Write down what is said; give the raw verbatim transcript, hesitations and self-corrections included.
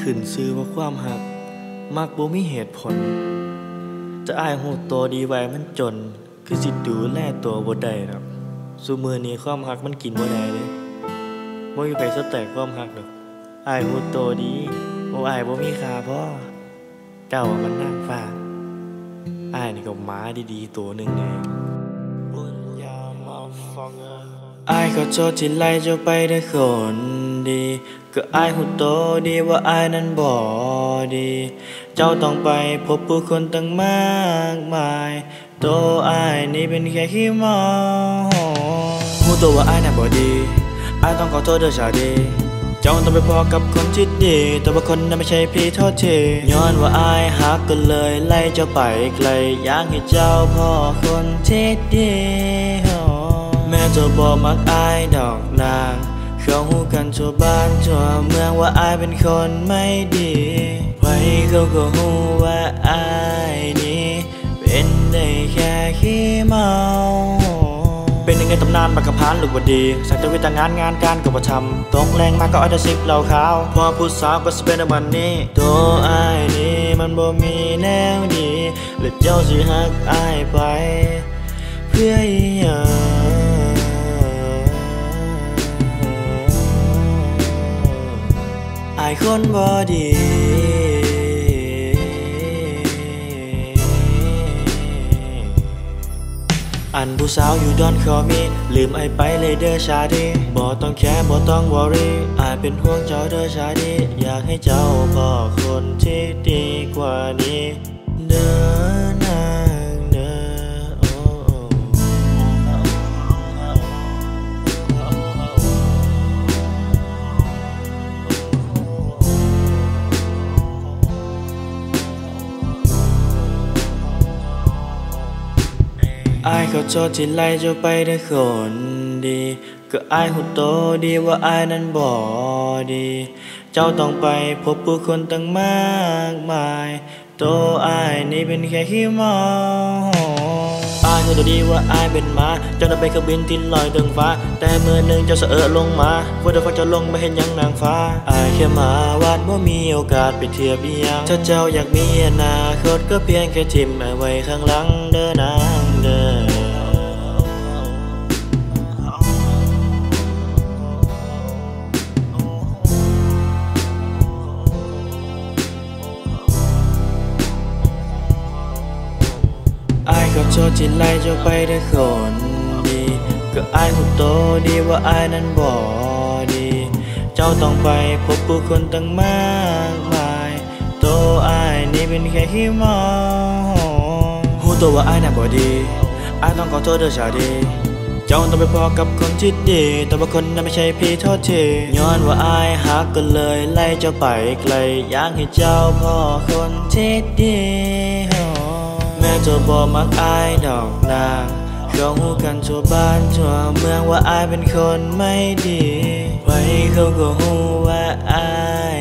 ขึ้นชื่อว่าความหักมักบ่มีเหตุผลจะอ้ายฮู้ตัวดีไว้มันจนคือสิดูแลตัวบ่ได้ดอกซุมื้อนี้ความหักมันกินบ่ได้เด้บ่มีไผสแตกความหักดอกอ้ายฮู้ตัวดีว่าอ้ายบ่มีค่าพอเจ้ามันนางฟ้าอ้ายนี่ก็หมาดีๆตัวหนึ่งเด้อ้ายขอโทษที่ไล่เจ้าไปได้คนดีก็อ้ายฮู้ตัวดีว่าอ้ายนั้นบ่ดีเจ้าต้องไปพบผู้คนตั้งมากมายตัวอ้ายนี่เป็นแค่ขี้เมาฮู้ตัวว่าอ้ายน่ะบ่ดีอ้ายต้องขอโทษเด้อชาดีเจ้าต้องไปพอกับคนที่ดีแต่ว่าคนนั้นไม่ใช่พี่โทษทีย้อนว่าอ้ายฮักก็เลยไล่เจ้าไปไกลอยากให้เจ้าพอคนที่ดีแม่เจ้าบ่มักอ้ายดอกนางเขาฮู้กันทั่วบ้านทั่วเมืองว่าอ้ายเป็นคนไม่ดีไว้เขาก็ฮู้ว่าอ้ายนี่เป็นได้แค่ขี้เมาเป็นยังไงตำนานบักกะพานลูกบ่ดีสั่งจะวิตางานงานการก็บ่ทำตกแรงมาก็เอาแต่สิบเหล้าขาวพอผู้สาวก็สิเป็นวันนี้ตัวอ้ายนี่มันบ่มีแนวดีแล้วเจ้าสิฮักอ้ายไปเพื่ออีหยังอ้ายคนบ่ดีอันผู้สาวอยู่ดอนขอมีลืมไอไปเลยเด้อชาดีบ่ต้องแค่บ่ต้องวอรี่อายเป็นห่วงเจ้าเด้อชาดีอยากให้เจ้าพอคนที่ดีกว่านี้เด้อนางเด้อโอ้อ้ายขอโทษที่ไล่เจ้าไปได้คนดีก็อ้ายฮู้ตัวดีว่าอ้ายนั้นบ่ดีเจ้าต้องไปพบผู้คนตั้งมากมายตัวอ้ายนี่เป็นแค่ขี้เมาอ้ายฮู้ตัวดีว่าอ้ายเป็นหมาเจ้าน่ะเป็นเครื่องบินที่ลอยเดินฟ้าแต่เมื่อหนึ่งเจ้าเสอะลงมาว่าเดี๋ยวฟ้าจะลงไม่เห็นยังนางฟ้าอ้ายแค่หมาวาดบ่มีโอกาสไปเทียบอีหยังถ้าเจ้าอยากมีอนาคตก็เพียงแค่ทิ่มเอาไว้ข้างหลังเด้อนางเด้ออ้ายขอโทษที่ไล่เจ้าไปได้คนดีก็อ้ายฮู้ตัวดีว่าอ้ายนั้นบ่ดีเจ้าต้องไปพบผู้คนตั้งมากมายตัวอ้ายนี่เป็นแค่ขี้เมาฮู้ตัวว่าอ้ายน่ะบ่ดีอ้ายต้องขอโทษเด้อชาดีเจ้าต้องไปพอกับคนที่ดีแต่ว่าคนนั้นไม่ใช่พี่โทษทีย้อนว่าอ้ายฮักก็เลยไล่เจ้าไปไกลอยากให้เจ้าพอคนที่ดีแม่เจ้าบ่มักอ้ายดอกนางเขาฮู้กันทั่วบ้านทั่วเมืองว่าอ้ายเป็นคนไม่ดีไว้เขาก็ฮู้ว่าอ้าย